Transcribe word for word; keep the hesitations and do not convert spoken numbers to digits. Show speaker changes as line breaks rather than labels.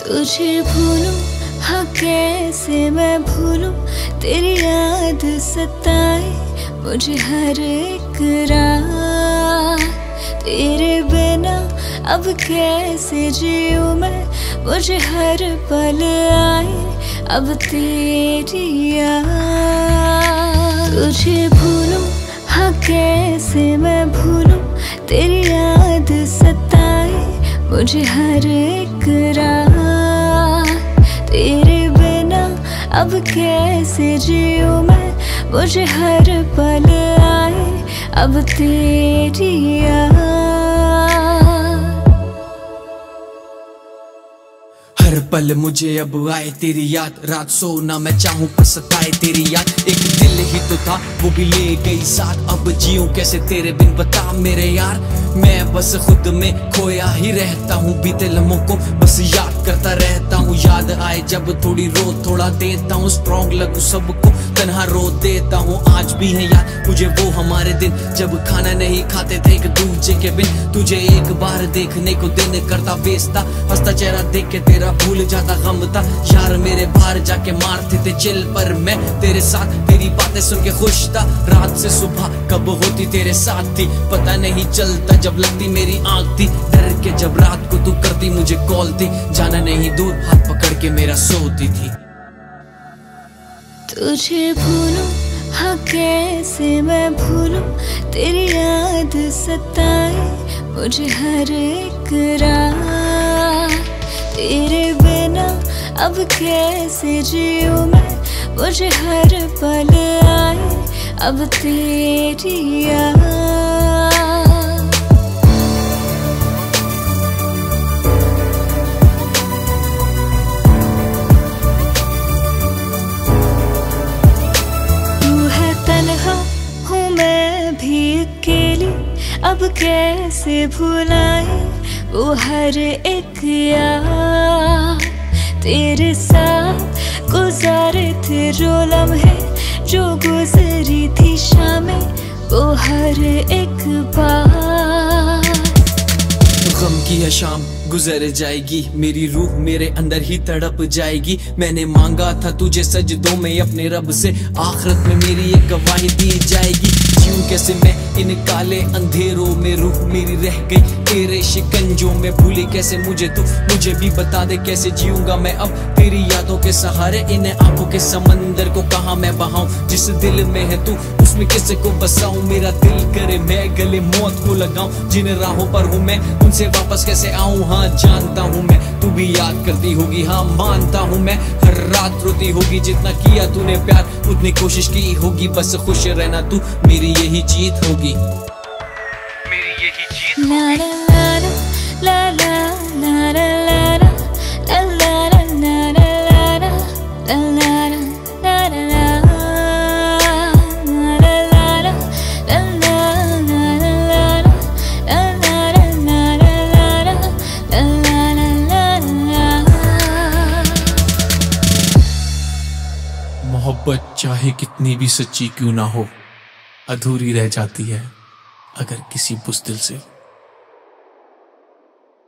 तुझे भूलूं, हाँ कैसे मैं भूलूं, तेरी याद सताए मुझे हर एक रात। तेरे बिना अब कैसे जीऊं मैं, मुझे हर पल आए अब तेरी याद। तुझे भूलूं, हाँ कैसे मैं भूलूं, तेरी याद सताए मुझे हर एक रात। तेरे बिना अब कैसे जीऊं मैं, मुझे हर पल आए अब तेरी याद।
हर पल मुझे अब आए तेरी याद, रात सोना मैं चाहूं पर सताए तेरी याद। एक दिल ही तो था वो भी ले गई साथ, अब जीऊं कैसे तेरे बिन बता मेरे यार। मैं बस खुद में खोया ही रहता हूँ, बीते लम्हों को बस याद करता रहता हूँ। याद आए जब थोड़ी रो थोड़ा देता हूँ, स्ट्रॉन्ग लगूं सबको तन्हा रो देता हूँ। आज भी है याद मुझे वो हमारे दिन, जब खाना नहीं खाते थे एक दूजे के बिन। तुझे एक बार देखने को दिन करता बेचता, हंसता चेहरा देख के तेरा भूल जाता गम था। यार मेरे बाहर जाके मारते थे चिल, पर मैं तेरे साथ तेरी बातें सुन के खुश था। रात से सुबह कब होती तेरे साथ थी, पता नहीं चलता जब लगती मेरी आँख थी। डर के जब रात को तू करती मुझे कॉल थी, जाना नहीं दूर हाथ पकड़ के मेरा सोती थी।
तुझे भूलूं, हाँ कैसे मैं भूलूं, तेरी याद सताए मुझे हर एक रात। तेरे बिना अब कैसे जीऊं मैं, मुझे हर पल आए अब तेरी याद। तू है तन्हा, हूँ मैं भी अकेली, अब कैसे भुलाए वो हर एक याद। तेरे साथ गुजारे थे जो लम्हे, जो गुजरी थी शामें वो हर एक बार।
गम की है शाम गुजर जाएगी, मेरी रूह मेरे अंदर ही तड़प जाएगी। मैंने मांगा था तुझे सजदों में अपने रब से, आखिरत में मेरी एक गवाही दी जाएगी। जीऊं कैसे मैं इन काले अंधेरों में, रूह मेरी रह गई तेरे शिकंजों में। भूली कैसे मुझे तू, मुझे भी बता दे कैसे जीऊंगा मैं अब तेरी यादों के सहारे। इन आंखों के समंदर को कहाँ मैं बहाऊं, जिस दिल में है तू उसमें किसे को बसाऊं। मेरा दिल करे मैं गले मौत को लगाऊं, जिन राहों पर हूँ मैं उनसे वापस कैसे आऊं। हाँ जानता हूँ मैं तू भी याद करती होगी, हाँ मानता हूँ मैं हर रात रोती होगी। जितना किया तूने प्यार उतनी कोशिश की होगी, बस खुश रहना तू मेरी यही जीत होगी, मेरी यही जीत होगी।
ला ला ला ला ला ला ला ला ला ला ला ला ला
मोहब्बत चाहे कितनी भी सच्ची क्यों ना हो, अधूरी रह जाती है अगर किसी बुज़दिल से